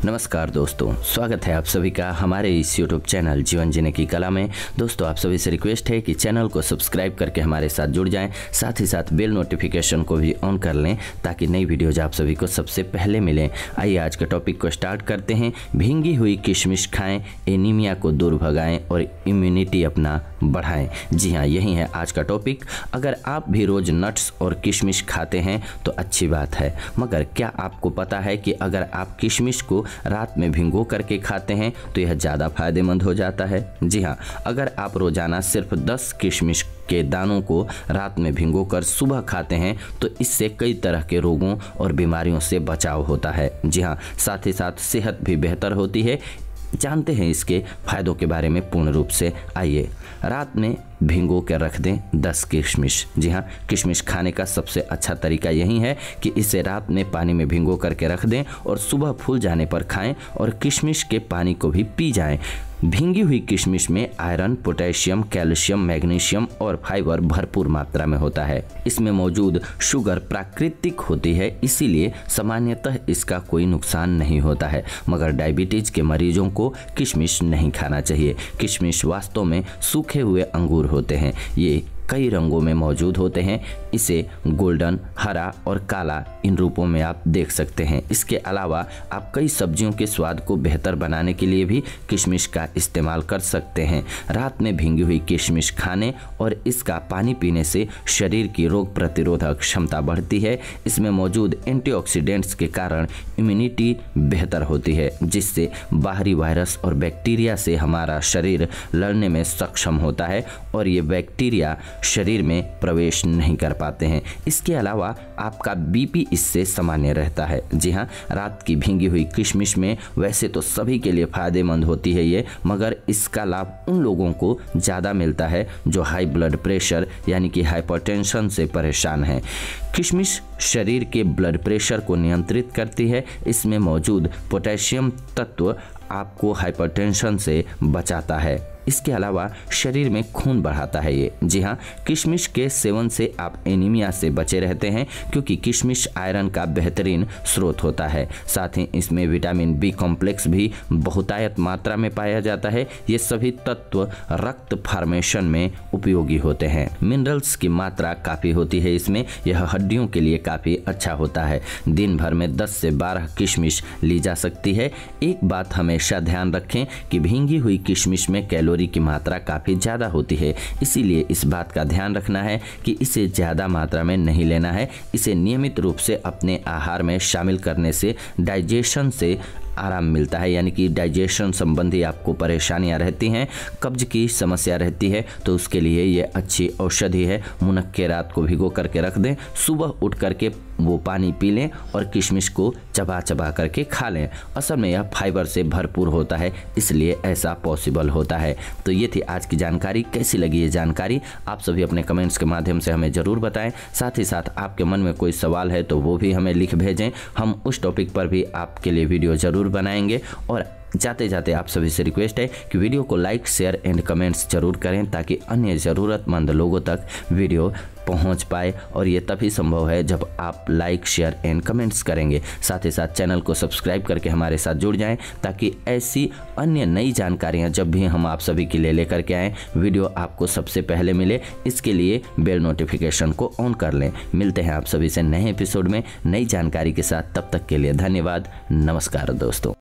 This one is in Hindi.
नमस्कार दोस्तों, स्वागत है आप सभी का हमारे इस यूट्यूब चैनल जीवन जीने की कला में। दोस्तों, आप सभी से रिक्वेस्ट है कि चैनल को सब्सक्राइब करके हमारे साथ जुड़ जाएं, साथ ही साथ बेल नोटिफिकेशन को भी ऑन कर लें ताकि नई वीडियोज आप सभी को सबसे पहले मिलें। आइए आज के टॉपिक को स्टार्ट करते हैं। भींगी हुई किशमिश खाएं, एनीमिया को दूर भगाएं और इम्यूनिटी अपना बढ़ाएं। जी हाँ, यही है आज का टॉपिक। अगर आप भी रोज नट्स और किशमिश खाते हैं तो अच्छी बात है, मगर क्या आपको पता है कि अगर आप किशमिश को रात में भिगो करके खाते हैं तो यह ज़्यादा फायदेमंद हो जाता है। जी हाँ, अगर आप रोजाना सिर्फ 10 किशमिश के दानों को रात में भिगोकर सुबह खाते हैं तो इससे कई तरह के रोगों और बीमारियों से बचाव होता है। जी हाँ, साथ ही साथ सेहत भी बेहतर होती है। जानते हैं इसके फायदों के बारे में पूर्ण रूप से। आइए, रात में भिगो कर रख दें 10 किशमिश। जी हाँ, किशमिश खाने का सबसे अच्छा तरीका यही है कि इसे रात में पानी में भिगो करके रख दें और सुबह फूल जाने पर खाएं और किशमिश के पानी को भी पी जाएं। भींगी हुई किशमिश में आयरन, पोटेशियम, कैल्शियम, मैग्नीशियम और फाइबर भरपूर मात्रा में होता है। इसमें मौजूद शुगर प्राकृतिक होती है, इसीलिए सामान्यतः इसका कोई नुकसान नहीं होता है। मगर डायबिटीज के मरीजों को किशमिश नहीं खाना चाहिए। किशमिश वास्तव में सूखे हुए अंगूर होते हैं। ये कई रंगों में मौजूद होते हैं। इसे गोल्डन, हरा और काला इन रूपों में आप देख सकते हैं। इसके अलावा आप कई सब्जियों के स्वाद को बेहतर बनाने के लिए भी किशमिश का इस्तेमाल कर सकते हैं। रात में भींगी हुई किशमिश खाने और इसका पानी पीने से शरीर की रोग प्रतिरोधक क्षमता बढ़ती है। इसमें मौजूद एंटीऑक्सीडेंट्स के कारण इम्यूनिटी बेहतर होती है, जिससे बाहरी वायरस और बैक्टीरिया से हमारा शरीर लड़ने में सक्षम होता है और ये बैक्टीरिया शरीर में प्रवेश नहीं कर पाते हैं। इसके अलावा आपका बीपी इससे सामान्य रहता है। जी हाँ, रात की भींगी हुई किशमिश में वैसे तो सभी के लिए फायदेमंद होती है ये, मगर इसका लाभ उन लोगों को ज़्यादा मिलता है जो हाई ब्लड प्रेशर यानी कि हाइपरटेंशन से परेशान हैं। किशमिश शरीर के ब्लड प्रेशर को नियंत्रित करती है। इसमें मौजूद पोटेशियम तत्व आपको हाइपरटेंशन से बचाता है। इसके अलावा शरीर में खून बढ़ाता है ये। जी हाँ, किशमिश के सेवन से आप एनीमिया से बचे रहते हैं, क्योंकि किशमिश आयरन का बेहतरीन स्रोत होता है। साथ ही इसमें विटामिन बी कॉम्प्लेक्स भी बहुतायत मात्रा में पाया जाता है। ये सभी तत्व रक्त फॉर्मेशन में उपयोगी होते हैं। मिनरल्स की मात्रा काफ़ी होती है इसमें। यह हड्डियों के लिए काफ़ी अच्छा होता है। दिन भर में 10 से 12 किशमिश ली जा सकती है। एक बात हमेशा ध्यान रखें कि भींगी हुई किशमिश में कैलोरी की मात्रा काफ़ी ज़्यादा होती है, इसीलिए इस बात का ध्यान रखना है कि इसे ज़्यादा मात्रा में नहीं लेना है। इसे नियमित रूप से अपने आहार में शामिल करने से डाइजेशन से आराम मिलता है, यानी कि डाइजेशन संबंधी आपको परेशानियां रहती हैं, कब्ज की समस्या रहती है, तो उसके लिए ये अच्छी औषधि है। मुनक्के रात को भिगो करके रख दें, सुबह उठ करके वो पानी पी लें और किशमिश को चबा चबा करके खा लें। असल में यह फाइबर से भरपूर होता है, इसलिए ऐसा पॉसिबल होता है। तो ये थी आज की जानकारी। कैसी लगी ये जानकारी आप सभी अपने कमेंट्स के माध्यम से हमें ज़रूर बताएं। साथ ही साथ आपके मन में कोई सवाल है तो वो भी हमें लिख भेजें, हम उस टॉपिक पर भी आपके लिए वीडियो ज़रूर बनाएंगे। और जाते जाते आप सभी से रिक्वेस्ट है कि वीडियो को लाइक, शेयर एंड कमेंट्स जरूर करें ताकि अन्य ज़रूरतमंद लोगों तक वीडियो पहुंच पाए, और ये तभी संभव है जब आप लाइक, शेयर एंड कमेंट्स करेंगे। साथ ही साथ चैनल को सब्सक्राइब करके हमारे साथ जुड़ जाएं ताकि ऐसी अन्य नई जानकारियां जब भी हम आप सभी के लिए लेकर के आएँ, वीडियो आपको सबसे पहले मिले। इसके लिए बेल नोटिफिकेशन को ऑन कर लें। मिलते हैं आप सभी से नए एपिसोड में नई जानकारी के साथ। तब तक के लिए धन्यवाद। नमस्कार दोस्तों।